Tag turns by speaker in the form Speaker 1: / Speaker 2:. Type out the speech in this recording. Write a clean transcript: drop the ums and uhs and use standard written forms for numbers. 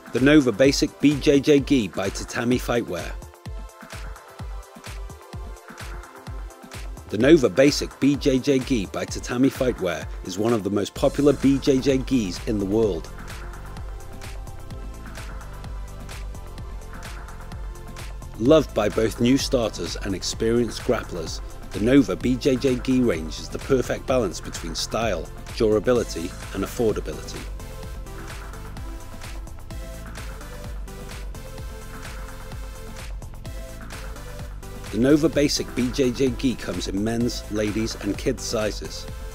Speaker 1: The Nova Basic BJJ GI by Tatami Fightwear. The Nova Basic BJJ GI by Tatami Fightwear is one of the most popular BJJ GIs in the world. Loved by both new starters and experienced grapplers, the Nova BJJ GI range is the perfect balance between style, durability and affordability. The Nova Basic BJJ GI comes in men's, ladies and kids sizes.